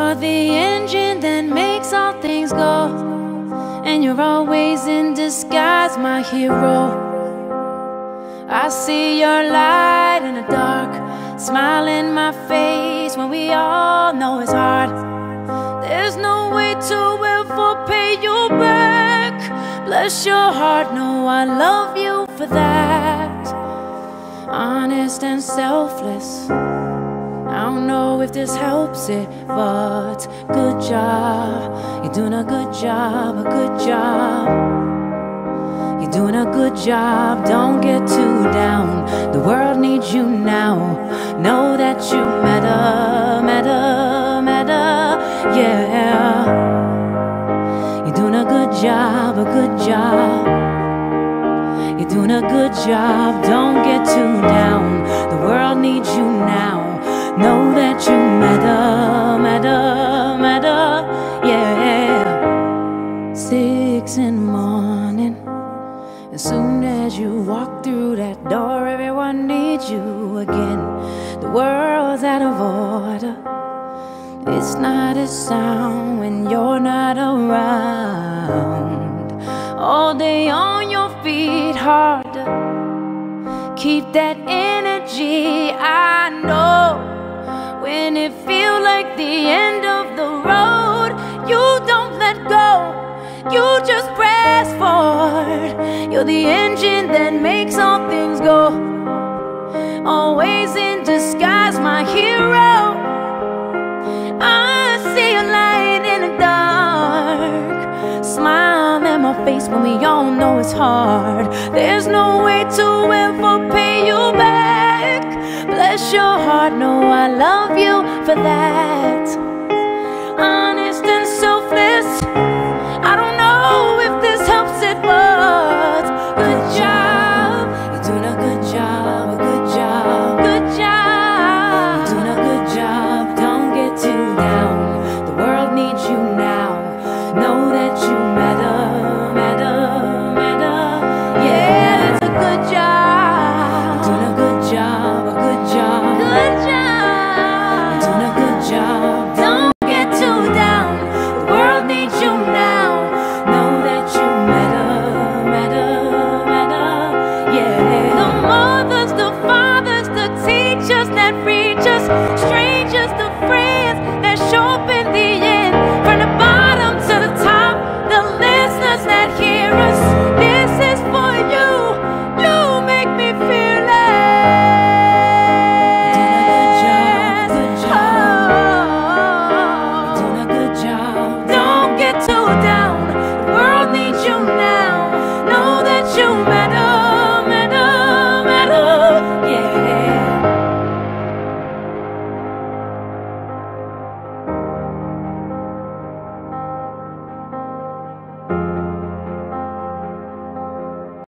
You're the engine that makes all things go, and you're always in disguise, my hero. I see your light in the dark, smile in my face when we all know it's hard. There's no way to ever pay you back. Bless your heart, no, I love you for that. Honest and selfless, I don't know if this helps it, but good job. You're doing a good job, a good job. You're doing a good job, don't get too down. The world needs you now. Know that you matter, matter, matter, yeah. You're doing a good job, a good job. You're doing a good job, don't get too down. The world needs you now. Know that you matter, matter, matter, yeah. 6 in the morning, as soon as you walk through that door, everyone needs you again. The world's out of order. It's not a sound when you're not around. All day on your feet, harder. Keep that energy, I know. When it feels like the end of the road, you don't let go, you just press forward. You're the engine that makes all things go, always in disguise, my hero. I see a light in the dark, smile in my face when we all know it's hard. There's no way to ever pay you back. Bless your heart, no, I love you for that.